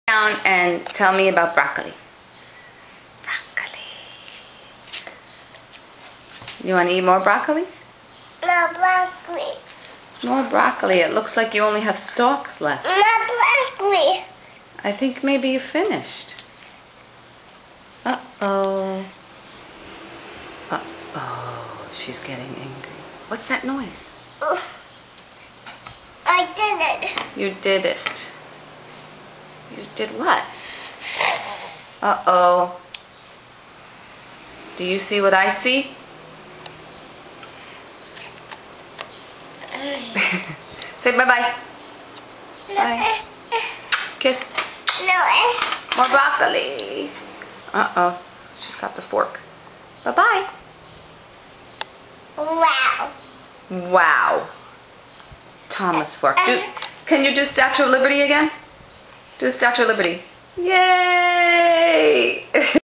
Down and tell me about broccoli. Broccoli. You want to eat more broccoli? No broccoli. More broccoli. It looks like you only have stalks left. No broccoli. I think maybe you finished. Uh-oh. Uh-oh. She's getting angry. What's that noise? I did it. You did it. You did what? Uh-oh. Do you see what I see? Say bye-bye. Bye. Kiss. No. More broccoli. Uh-oh. She's got the fork. Bye-bye. Wow. Wow. Thomas fork. Can you do Statue of Liberty again? Do Statue of Liberty. Yay!